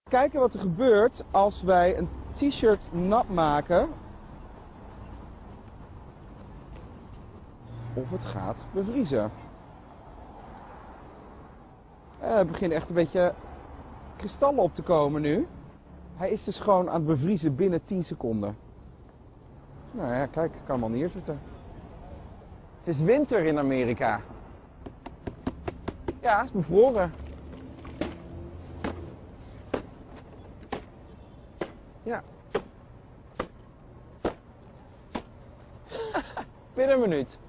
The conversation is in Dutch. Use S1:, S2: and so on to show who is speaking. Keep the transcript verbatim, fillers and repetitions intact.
S1: Kijken wat er gebeurt als wij een t-shirt nat maken. Of het gaat bevriezen. Eh, er beginnen echt een beetje kristallen op te komen nu. Hij is dus gewoon aan het bevriezen binnen tien seconden. Nou ja, kijk, ik kan hem al neerzetten. Het is winter in Amerika. Ja, het is bevroren. Ja. Binnen een minuut.